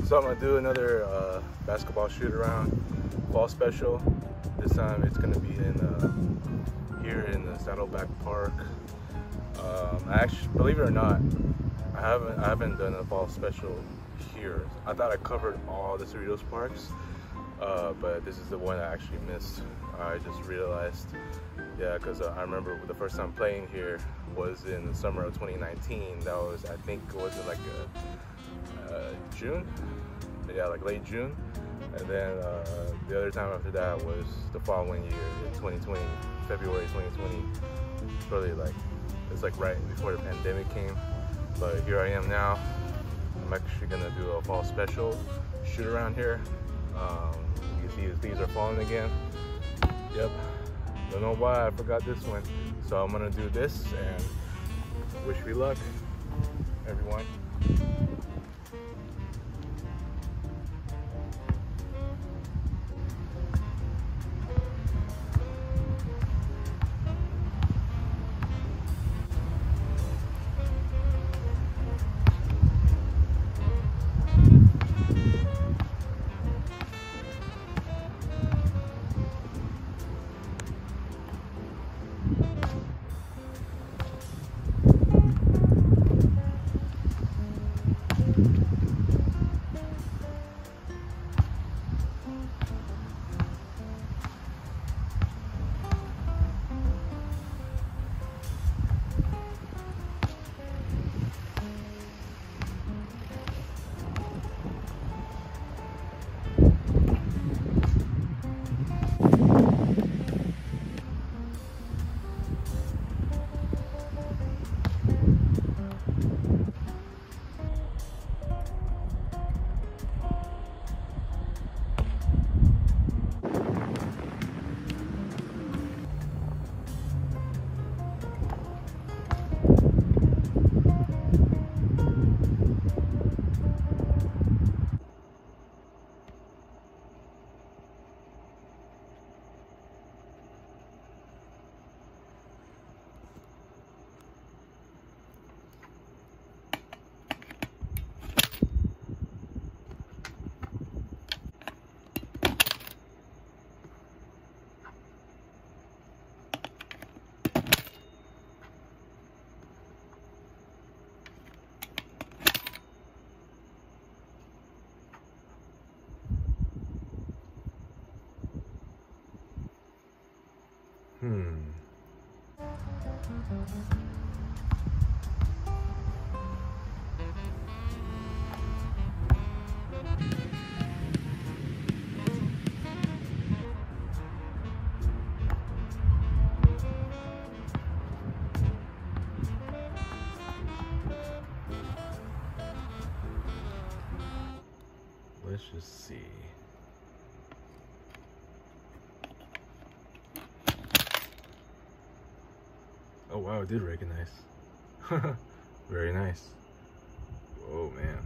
So I'm gonna do another basketball shoot around fall special. This time it's gonna be in here in the Saddleback Park. Actually, believe it or not, I haven't done a fall special here. I thought I covered all the Cerritos parks, but this is the one I actually missed. I just realized, yeah, because I remember the first time playing here was in the summer of 2019. That was, I think, was it like June? Yeah, like late June. And then the other time after that was the following year, in 2020, February 2020. Probably like, it's like right before the pandemic came. But here I am now. I'm actually gonna do a fall special shoot around here. You can see the leaves are falling again. Yep, don't know why I forgot this one. So I'm gonna do this and wish me luck, everyone. Let's just see. Oh wow, I did recognize. Very nice. Whoa, man.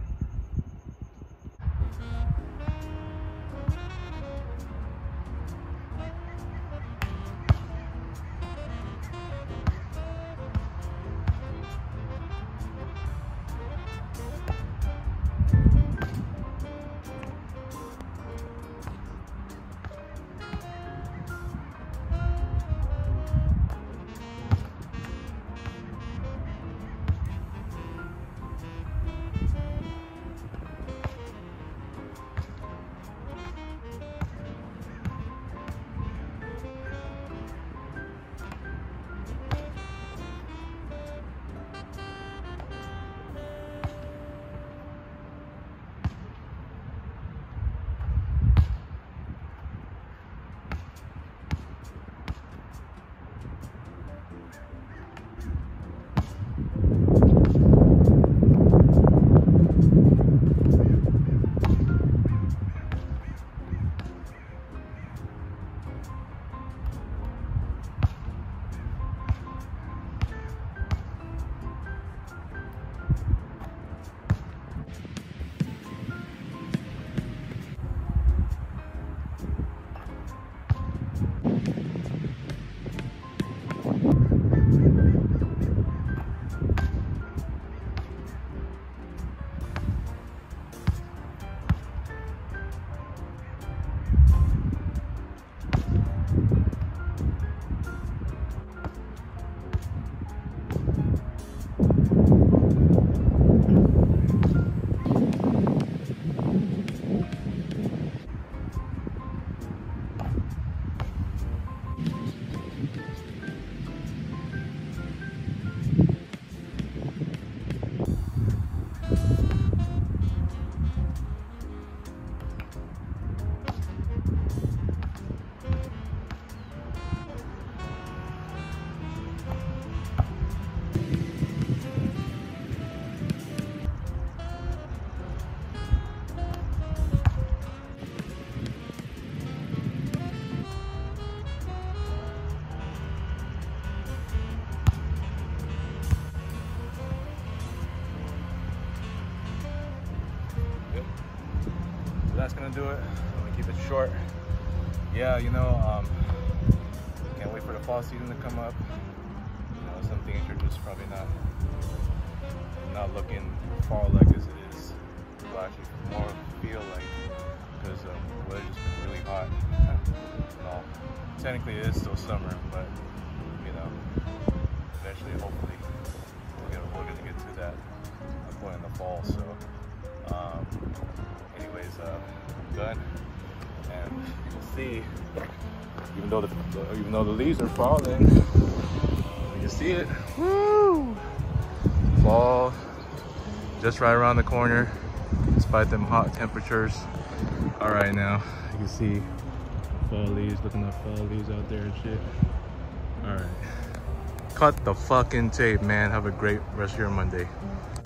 that's gonna do it. I'm gonna keep it short. Yeah, you know, can't wait for the fall season to come up. You know, some things are just probably not looking fall-like as it is. It'll actually more feel like, because the weather's just been really hot. Well, technically it is still summer, but you know, eventually, hopefully, we're gonna get to that point in the fall. So, anyways, I'm done, and you can see, even though the leaves are falling, you can see it. Woo! Fall just right around the corner, despite them hot temperatures. All right, now you can see fall leaves, looking at fall leaves out there and shit. All right, cut the fucking tape, man. Have a great rest of your Monday.